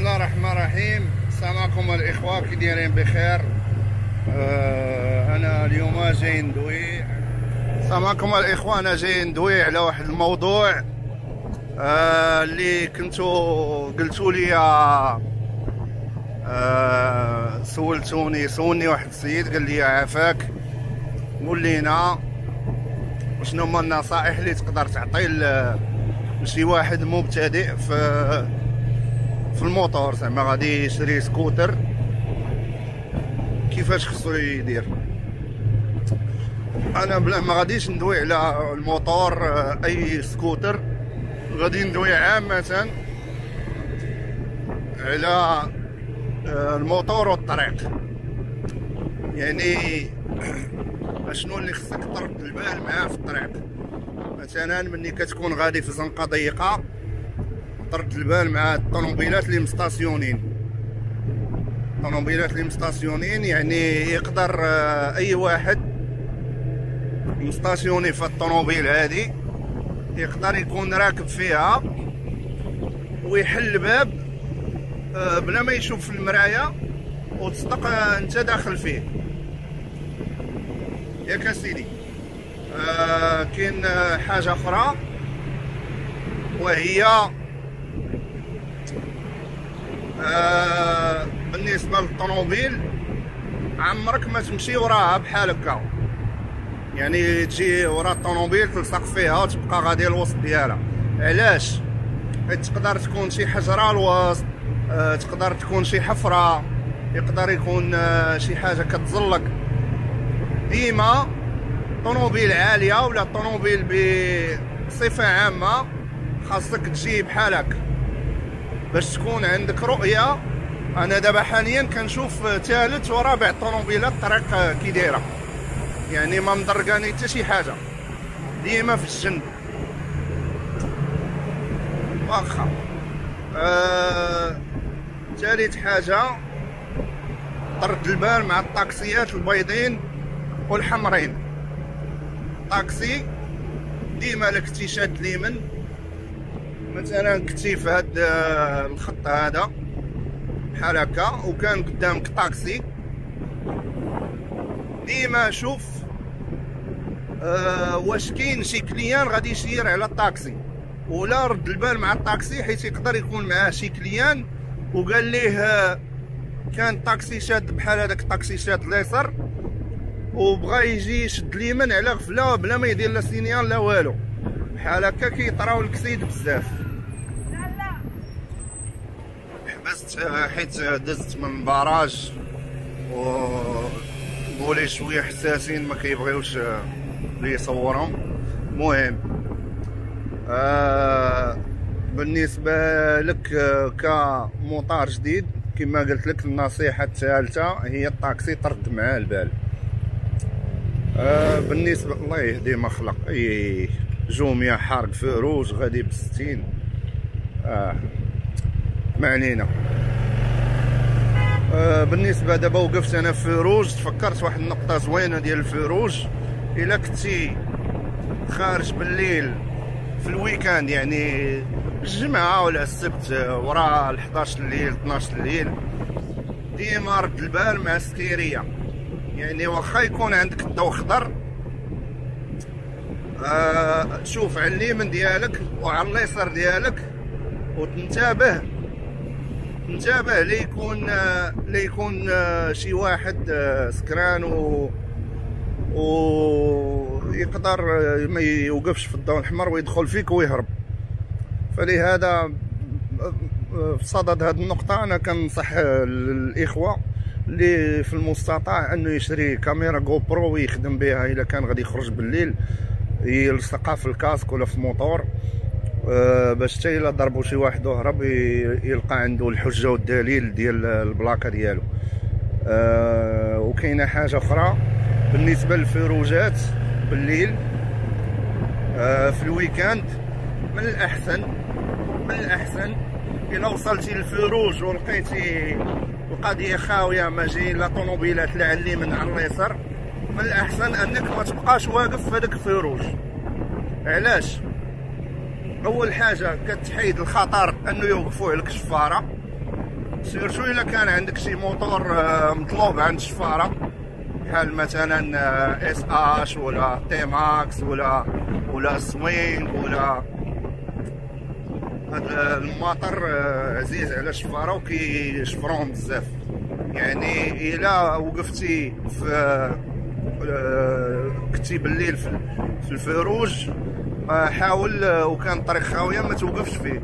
الله الرحمن الرحيم. السلام عليكم الاخوه، كي دايرين بخير؟ انا اليوم جاي ندوي. السلام عليكم الاخوه، انا جاي ندوي على واحد الموضوع اللي كنتو قلتوا لي. سولني واحد السيد قال لي عافاك، قول لينا شنو هما النصائح اللي تقدر تعطي لشي واحد مبتدئ في الموتور، زعما غادي يشري سكوتر، كيفاش خصو يدير. انا بلا ما غاديش ندوي على الموتور اي سكوتر، غادي ندوي عامه على الموتور والطريق. يعني شنو اللي خصك ترد البال معاه في الطريق. مثلا ملي كتكون غادي في زنقه ضيقه، ترد البال مع الطوموبيلات اللي مستاسيونين. يعني يقدر اي واحد مستاسيوني في الطوموبيل هذه يقدر يكون راكب فيها ويحل الباب بلا ما يشوف في المرايه وتصدق انت داخل فيه. ياك سيدي. كاين حاجه اخرى وهي بالنسبه للطوموبيل، عمرك ما تمشي وراها بحال هكا. يعني تجي ورا الطوموبيل تلصق فيها وتبقى غادي الوسط ديالها. علاش؟ تقدر تكون شي حجره الوسط، تقدر تكون شي حفره، يقدر يكون شي حاجه كتزلق. ديما طوموبيل عاليه ولا طوموبيل بصفه عامه خاصك تجي بحال هكا باش تكون عندك رؤيه. انا دابا حاليا كنشوف ثالث ورابع طوموبيلات الطريق كي دايره، يعني ما مدرقاني حتى شي حاجه، ديما في الجنب واخا. ثالث حاجه طرد البال مع الطاكسيات البيضين والحمرين. طاكسي ديما لك كنتي شاد اليمين، مثلا كنتي في هاد الخط هذا بحال هكا وكان قدامك طاكسي، ديما شوف واش كاين شي كليان غادي يسير على الطاكسي، ولا رد البال مع الطاكسي حيت يقدر يكون معاه شي كليان وقال ليه كان طاكسي شاد بحال هذاك الطاكسي شاد اليسار وبغى يجي يشد اليمين على غفله بلا ما يدير لا سينيال لا والو. بحال هكا كيطراو الكسيد بزاف. حبست حيت دزت من باراج وبولي شويه حساسين ما كيبغيوش اللي يصورهم. المهم بالنسبه لك كمطار جديد كما قلت لك، النصيحه الثالثه هي الطاكسي طرد معاه البال. بالنسبه الله يهدي ما خلق، اي جوميا حارق فروج غادي ب60. ما علينا. بالنسبه دابا وقفت انا في فروج، تفكرت واحد النقطه زوينه ديال الفروج. الا كنتي خارج بالليل في الويكاند، يعني الجمعه ولا السبت ورا 11 الليل 12 الليل، ديما رد البال مع السكيريه. يعني واخا يكون عندك الضوء خضر، شوف على اليمين ديالك وعلى اليسار ديالك وتنتبه ليكون شي واحد سكران ويقدر ما يوقفش في الضوء الاحمر ويدخل فيك ويهرب. فلهذا في صدد هذه النقطه انا كنصح الاخوه اللي في المستطاع انه يشري كاميرا جو برو ويخدم بها الا كان غادي يخرج بالليل، يلصقها في الكاسك ولا في الموتور، باش حتى الا ضربوا شي واحد وهرب يلقى عنده الحجه والدليل ديال البلاكه ديالو. وكاينه حاجه اخرى بالنسبه للفروجات بالليل في الويكاند، من الاحسن الا وصلتي للفروج ولقيتي القضيه خاويه، ما جايين لا طوموبيلات لا على اليمين على اليسار، من الاحسن انك ما تبقاش واقف في هذاك الفروج. علاش؟ اول حاجه كتحيد الخطر انه يوقفوه لك شفاره، سيرتو الا كان عندك شي موتور مطلوب عند الشفاره بحال مثلا اس اش ولا تي ماكس ولا سوينغ ولا هذا الماطر عزيز على الشفاره وكيشفرون بزاف. يعني الا وقفتي في كنتي بالليل في الفروج حاول وكان الطريق خاويه ما توقفش فيه.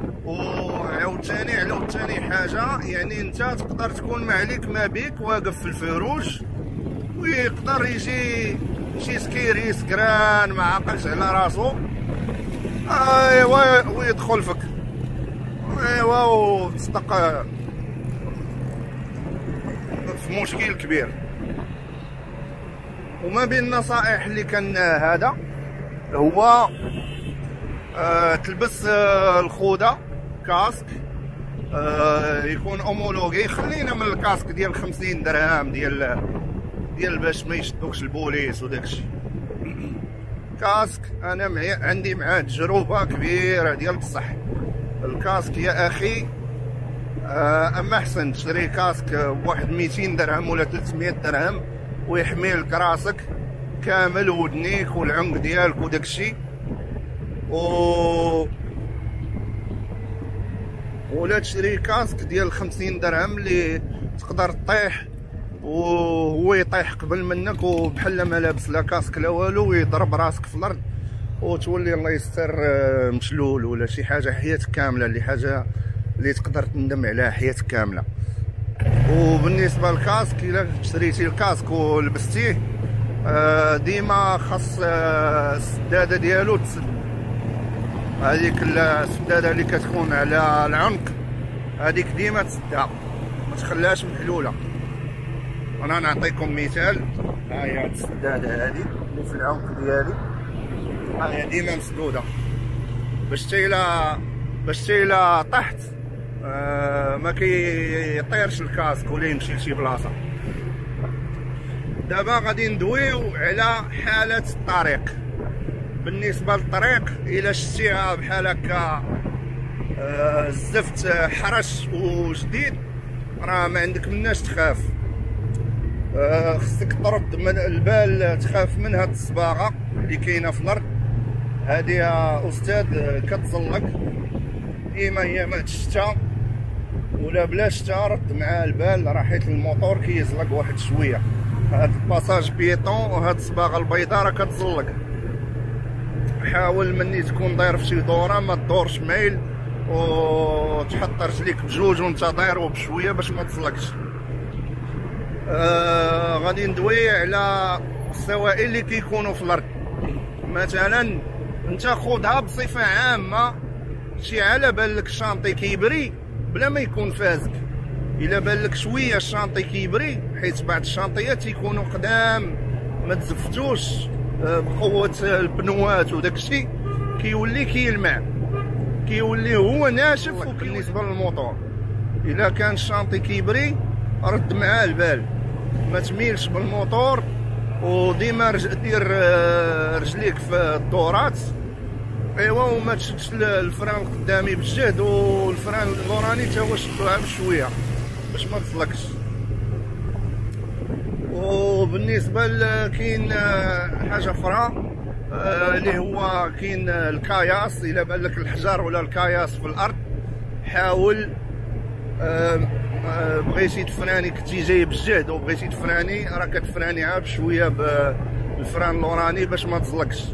وعاوتاني حاجه، يعني انت تقدر تكون ما عليك ما بيك واقف في الفروج ويقدر يجي شي سكيري سكران ما عقلش على راسو ايوا ويدخل فيك ايوا وتصدق في مشكل كبير. وما بين النصائح اللي كان هذا هو تلبس الخوذه كاسك يكون اومولوغي. خلينا من الكاسك ديال 50 درهم ديال باش ما يشدوكش البوليس وداكشي. كاسك انا عندي معاه تجربه كبيره ديال بصح. الكاسك يا اخي اما احسن تشري كاسك بواحد 200 درهم ولا 300 درهم ويحمي لك راسك كامل ودنيك والعنق ديالك وداكشي، ولا تشري كاسك ديال 50 درهم اللي تقدر تطيح وهو يطيح قبل منك وبحال ما لابس لا كاسك لا والو ويضرب راسك في الارض وتولي الله يستر مشلول ولا شي حاجه حياتك كامله، اللي حاجه اللي تقدر تندم عليها حياتك كامله. وبالنسبه للكاسك الا شريتي الكاسك ولبستيه ديما خاص السداده ديالو تسد. هذيك السداده اللي كتكون على العنق هذيك ديما تسدها ما تخليهاش محلوله. انا نعطيكم مثال، ها هي السداده هذه اللي في العنق ديالي ها هي ديما مسدوده باش الا طحت ما كيطيرش الكاسك ولا يمشي لشي بلاصه. دابا غادي ندويو على حاله الطريق. بالنسبه للطريق الا شتيها بحال هكا الزفت حرش وجديد راه ما عندك مناش تخاف. خصك ترد من البال تخاف من هاد الصباغه اللي كاينه في الارض هذه يا استاذ كتزلق. ديما هي ما الشتا ولا بلا شتا رد مع البال راه حيت الموتور كيزلق واحد شويه. هاد الباساج بيطون وهاد الصباغه البيضاء راه كتزلق. حاول مني تكون داير في شي دوره ما تدورش مايل وتحط رجليك بجوج وانت داير وبشويه باش ما تزلقش. غادي ندوي على السوائل اللي كيكونوا في الارض. مثلا انت خذها بصفه عامه، شي على بالك الشانطي كيبري بلا ما يكون فازك. الا بالك شويه الشانطي كيبري حيت بعض الشانطيات يكونوا قدام ما تزفتوش بقوه البنوات وداكشي كيولي كيلمع كيولي هو ناشف. بالنسبه للموتور الا كان الشانطي كيبري رد معاه البال ما تميلش بالموتور وديما دير رجليك في الدورات ايوا وما تشدش الفران القدامي بالجهد والفران اللوراني تا هو شدوها بشويه باش ما تزلقش. وبالنسبه كاين حاجه اخرى اللي هو كاين الكاياس. الا بان لك الحجر ولا الكاياس في الارض حاول بغيتي تفراني كنتي جاي بالجهد وبغيتي تفراني راه كتفرانيها بشويه بالفران اللوراني باش ما تزلقش.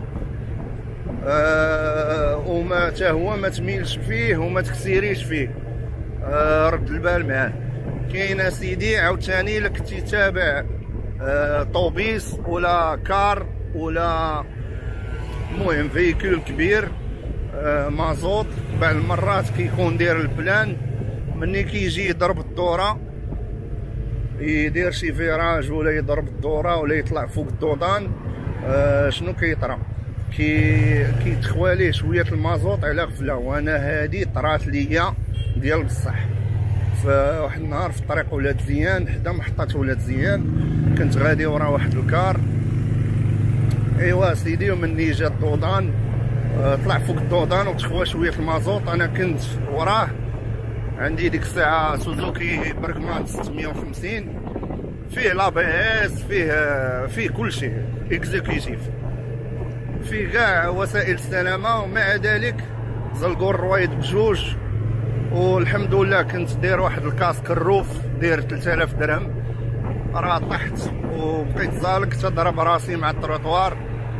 وما حتى هو ما تميلش فيه وما تكسيريش فيه، رد البال معاه. كاين اسيدي عاوتاني الا كنتي تابع طوبيس ولا كار ولا المهم فيكول كبير مازوط بعض المرات كيكون داير البلان مني كيجي يضرب الدوره يدير شي فيراج ولا يضرب الدوره ولا يطلع فوق الدودان شنو كيطرا كيتخوى ليه شويه المازوط على غفله. وانا هادي طرات ليا ديال بصح في واحد النهار في طريق ولاد زيان حدا محطه ولاد زيان كنت غادي ورا واحد الكار ايوا سيدي ومني جا الدودان طلع فوق الدودان وتخوى شويه المازوط. انا كنت وراه عندي ديك الساعه سوزوكي بركمان 650 فيه لابيس، فيه كل شيء اكزيكيوتيف، فيه كاع وسائل السلامه، ومع ذلك زلقوا الرويد بجوج. والحمد لله كنت داير واحد الكاسك الروف داير 3000 درهم، راه طحت وبقيت زالق تضرب راسي مع التروطوار.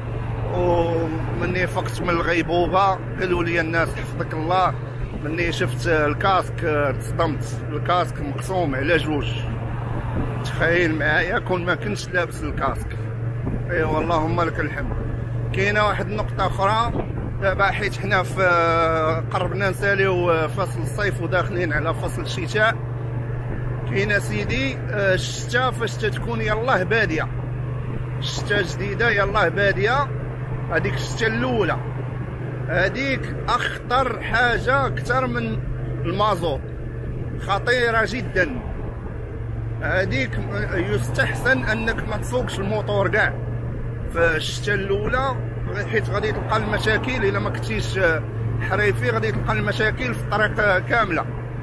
ومني فقت من الغيبوبه قالوا لي الناس حفظك الله، مني شفت الكاسك تصدمت، الكاسك مقسوم على جوج. تخيل معايا كون ما كنتش لابس الكاسك. ايوا اللهم لك الحمد. كاينه واحد النقطه اخرى دابا، حيت حنا في قربنا نساليو فصل الصيف وداخلين على فصل الشتاء. كاينه سيدي الشتاء فاش تكون يلاه باديه، الشتاء جديده يلاه باديه، هذيك الشتاء الاولى هذيك اخطر حاجه اكثر من المازوت، خطيره جدا. هذيك يستحسن انك ما تسوقش الموتور كاع في الشتاء الاولى، حيت غادي تلقى المشاكل الا ما كنتيش حريفي، غادي تلقى المشاكل في الطريق كامله.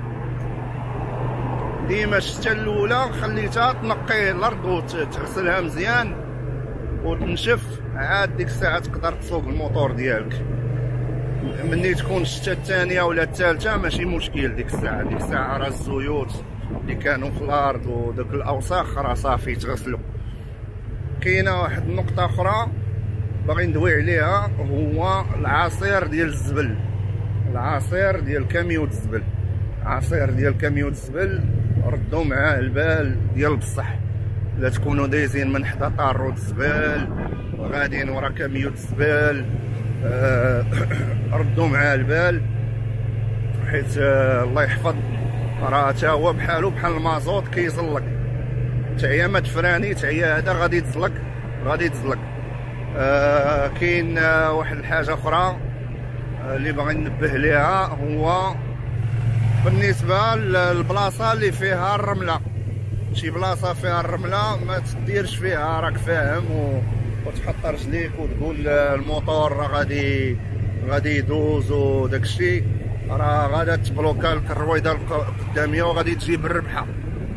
ديما الشتاء الاولى خليتها تنقي الارض وتغسلها مزيان وتنشف، عاد ديك الساعه تقدر تسوق الموتور ديالك. مني تكون الشتاء الثانيه ولا الثالثه ماشي مشكل، ديك الساعه راه الزيوت اللي كانوا في الارض ودوك الاوساخ راه صافي تغسلوا. كاينه واحد النقطه اخرى باغي ندوي عليها، هو العصير ديال الزبل، العصير ديال كاميو الزبل، عصير ديال كاميو الزبل ردوا معاه البال ديال بصح. لا تكونوا دايزين من حدا طارو الزبال وغاديين ورا كاميو الزبال، ردوا معاه البال، حيت الله يحفظ راه تا هو بحالو بحال المازوت كيزلق، تعيا ما تفراني تعيا هذا غادي تزلق غادي تزلق. كاين واحد الحاجه اخرى اللي باغي ننبه ليها، هو بالنسبه للبلاصه اللي فيها الرمله. شي بلاصه فيها الرمله ما تديرش فيها، راك فاهم، وتحط رجليك وتقول الموتور راه غادي يدوز وداكشي، راه غادا تبلوكا لك الرويده القداميه وغادي تجيب الربحه.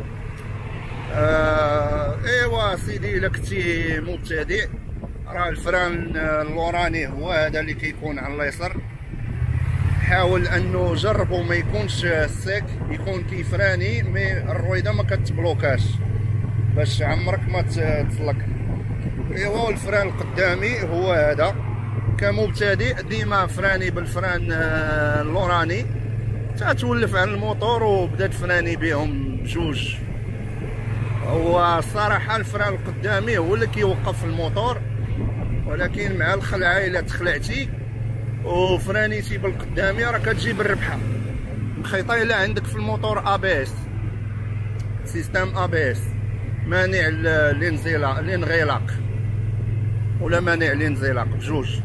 ايوا سيدي الا كنتي مبتدئ راه الفران اللوراني هو هذا اللي كيكون على اليسر، حاول انه جربو ما يكونش سيك، يكون كيفراني مي الرويده ما كتبلوكاش باش عمرك ما تطلق. ايوا الفران القدامي هو هذا، كمبتدئ ديما فراني بالفران اللوراني، تولف على الموتور وبدا تفراني بهم بجوج. هو الصراحه الفران القدامي هو اللي كيوقف الموتور، ولكن مع الخلعه الا تخلعتي وفرانيتي بالقدامي راه كتجيب الربحه. الخيطه الا عندك في الموتور ابيس، سيستم ابيس مانع الانغلاق ولا مانع الانزلاق بجوج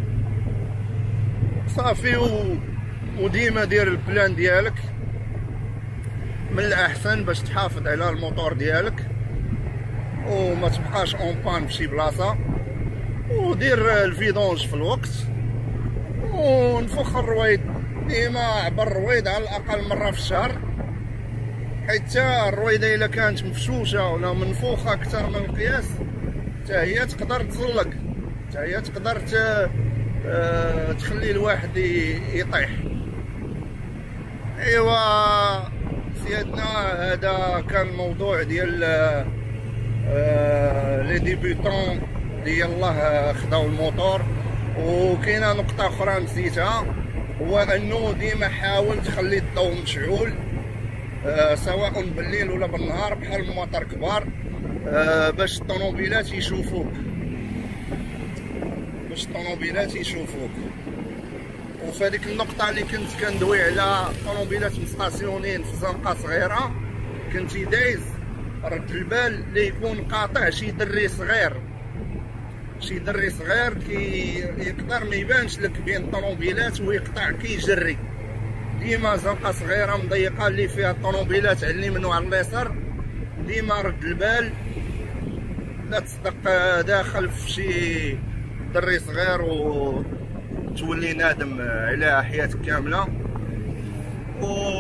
صافي، وديما دير البلان ديالك من الاحسن باش تحافظ على الموتور ديالك وما تبقاش اون بان فشي بلاصه، ودير الفيدونج في الوقت، ونفخ الرويد ديما عبر الرويد على الاقل مره في الشهر، حيت الرويده الا كانت مفشوشه ولا منفوخه اكثر من القياس حتى هي تقدر تزلق، حتى هي تقدر تخلي الواحد يطيح. ايوا سيادنا هذا كان الموضوع ديال لي ديبيطون اللي يلاه خداو الموتور. وكاينه نقطه اخرى نسيتها، هو انه ديما حاول تخلي الضوء مشعول سواء بالليل ولا بالنهار بحال المطار كبار، باش الطوموبيلات يشوفوك، وفي هذيك النقطه اللي كنت كندوي على طوموبيلات مستاسيونين في زنقه صغيره، كنت دايز رد البال اللي يكون قاطع شي دري صغير يقدر ما يبانش لك بين الطوموبيلات ويقطع كيجري. ديما زنقه صغيره مضيقه اللي فيها الطوموبيلات على اليمين وعلى اليسار، ديما رد البال لا تصدق داخل في شي دري صغير وتولي نادم على حياتك كامله.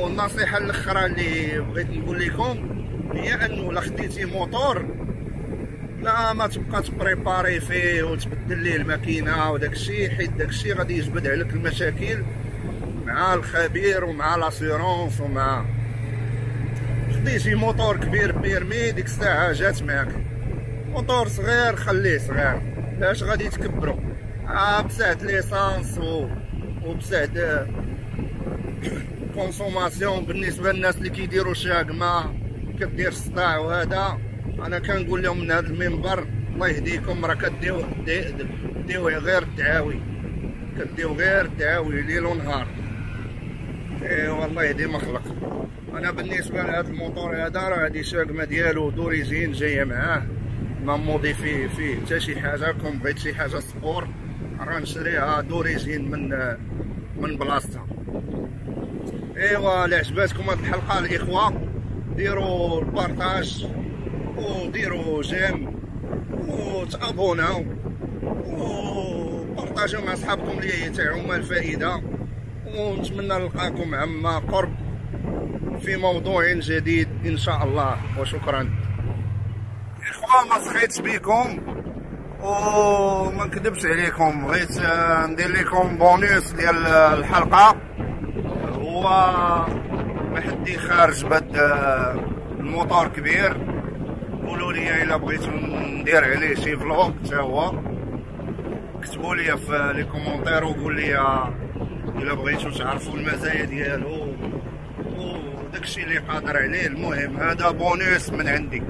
والنصيحه الاخرى اللي بغيت نقول لكم هي انه الا خديتي موتور لا ما تبقى تبريباري فيه وتبدل ليه الماكينه وداكشي، حيت داكشي غادي يجبد عليك المشاكل مع الخبير ومع لاسيرونس. ومع خديتي موتور كبير بيرمي ديك الساعه جات معاك، موتور صغير خليه صغير، لاش غادي تكبرو بسعد ليسانس وبسعد كونسوماسيون. بالنسبه للناس اللي كيديروا شاقمه كدير صداع وهذا، انا كنقول لهم من هذا المنبر الله يهديكم، راه كديو غير الدعاوي، كديو غير الدعاوي ليل ونهار. ايوا الله يهدي ما خلق. انا بالنسبه لهذا الموتور هذا راه هذه شاقمه ديالو دوريزين جايه معاه، ما موديفي فيه حتى شي حاجه. كون بغيت شي حاجه سبور راه نشريها دوريزين من بلاصتها. ايوا الا عجباتكم هاد الحلقه الاخوه ديروا البارطاج وديروا جيم وتابوناو وبارطاجيو مع صحابكم اللي يتعوما الفائده، ونتمنى نلقاكم عما قرب في موضوع جديد ان شاء الله. وشكرا اخوان، ما سخيتش بكم وما نكذبش عليكم، بغيت ندير لكم بونيس ديال الحلقه. هو محدي خارج بهاد الموتور كبير، قولوا لي الا بغيتو ندير عليه شي فلوق حتى هو، كتبوا لي في لي كومونتير وقول لي الا بغيتو تعرفوا المزايا ديالو وداكشي اللي قادر عليه. المهم هذا بونيس من عندي.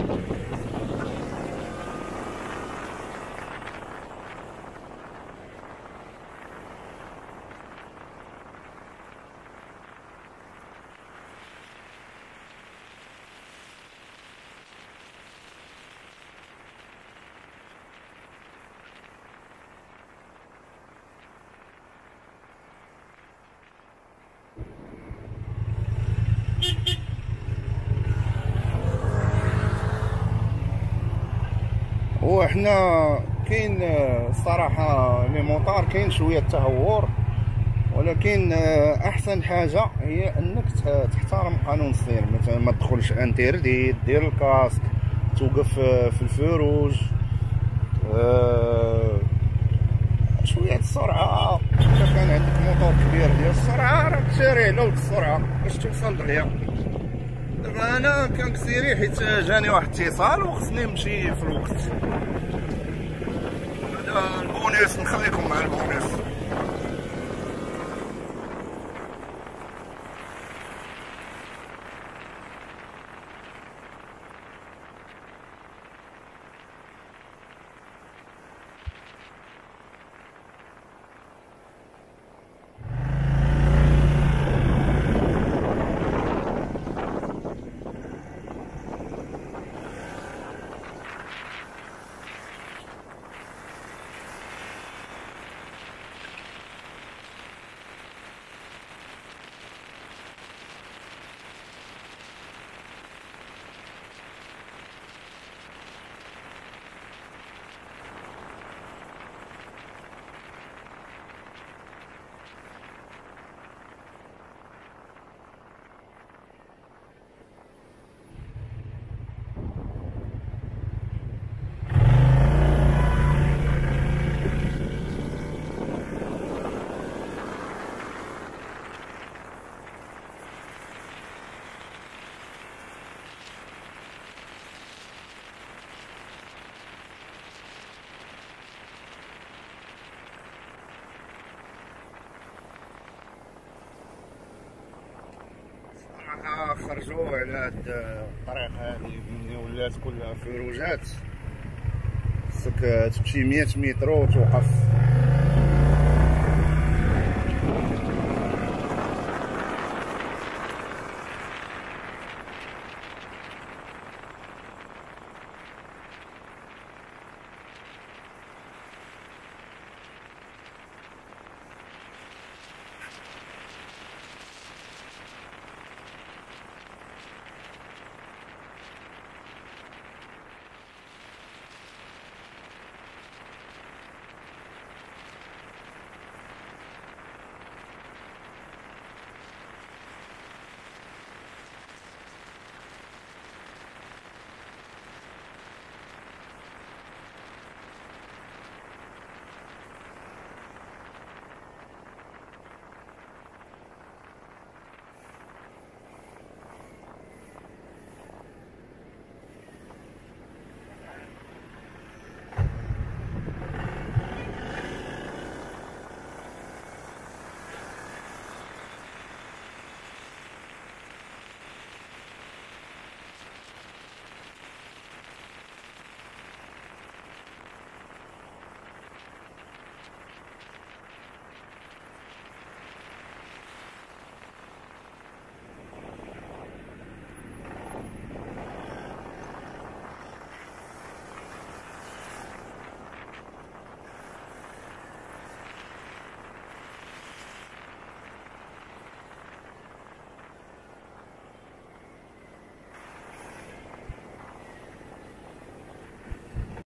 وحنا كاين الصراحه لي موطار كاين شويه تهور، ولكن احسن حاجه هي انك تحترم قانون السير. مثلا ما تدخلش انتردي، دير الكاسك، توقف في الفروج، شويه السرعه. اذا كان عندك موطور كبير ديال السرعه راه تسيري له السرعه باش توصل دغيا. دابا انا كنكسيري حيت جاني واحد الاتصال وخصني نمشي في الوقت. هذا البونيس، نخليكم مع البونيس. خرجوا على هاد الطريق هادي ملي ولات كلها فروجات، خصك تمشي 100 متر وتوقف